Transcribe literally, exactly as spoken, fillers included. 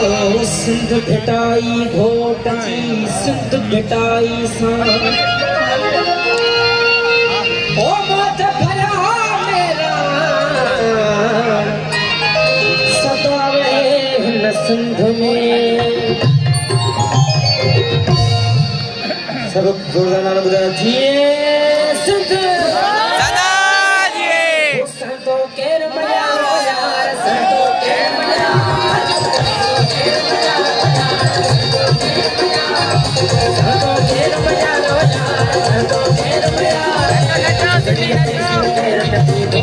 सिंध भेटाई घोट जी सिंध भेटाई सा ओ मत भरा मेरा सदावे न सिंध में सब जोरदार नारा बुधा जी सिंध सदा जी संतो केर मजा यार संतो केर मजा संतो केर मजा संतो केर मजा